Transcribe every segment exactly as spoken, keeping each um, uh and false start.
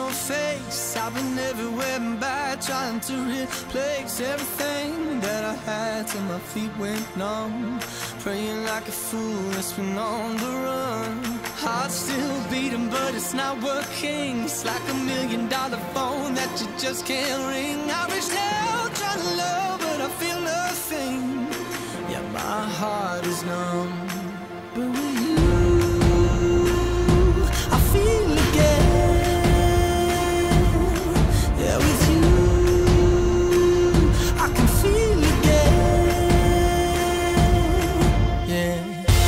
your face. I've been everywhere and back, trying to replace everything that I had till my feet went numb. Praying like a fool, it's been on the run. Heart still beating, but it's not working. It's like a million dollar phone that you just can't ring. I reached out trying to love, but I feel nothing. Yeah, my heart is numb. But with you, I feel again. Yeah, with you, I can feel again. Yeah.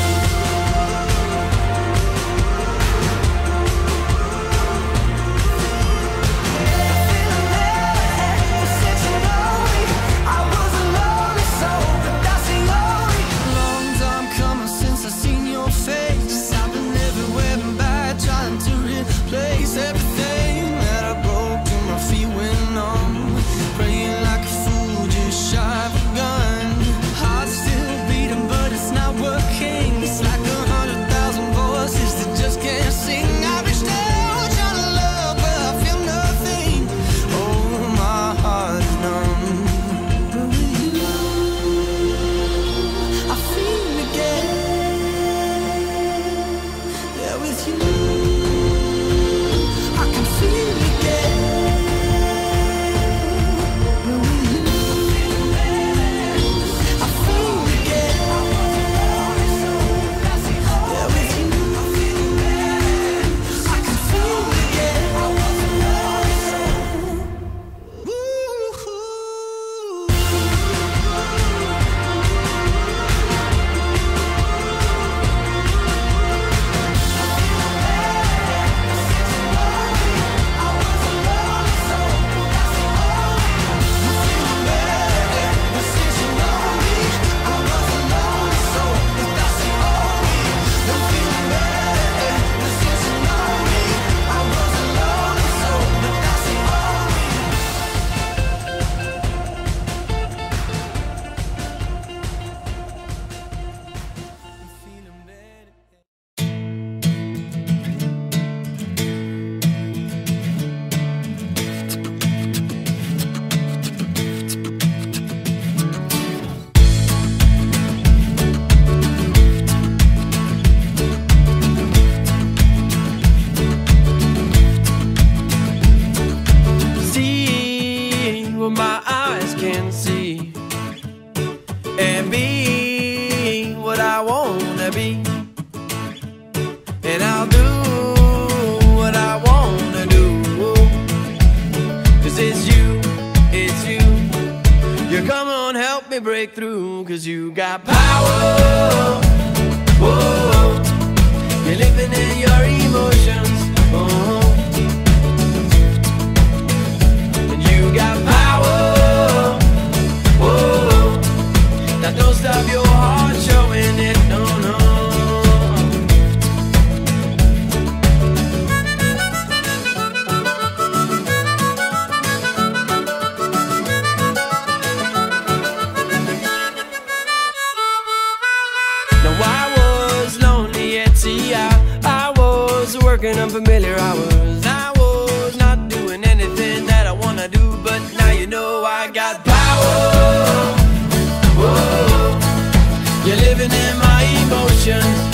Place everything that I broke till my feet went numb. Praying like a fool, just shy of a gun. Heart still beating, but it's not working. It's like a hundred thousand voices that just can't sing. I reached out trying to love, but I feel nothing. Oh, my heart is numb. But with you, I feel again. Yeah, with you, my eyes can see and be what I wanna be, and I'll do what I wanna do, 'cause it's you, it's you. You come on, help me break through, 'cause you got power. Whoa, you're living in your emotions. Oh, you got power, whoa. Now don't stop your heart showing it, no, no. Now I was lonely at sea, I, I was working unfamiliar hours. I was not doing anything that I wanna do, but now you know I got power. Whoa, you're living in my emotions.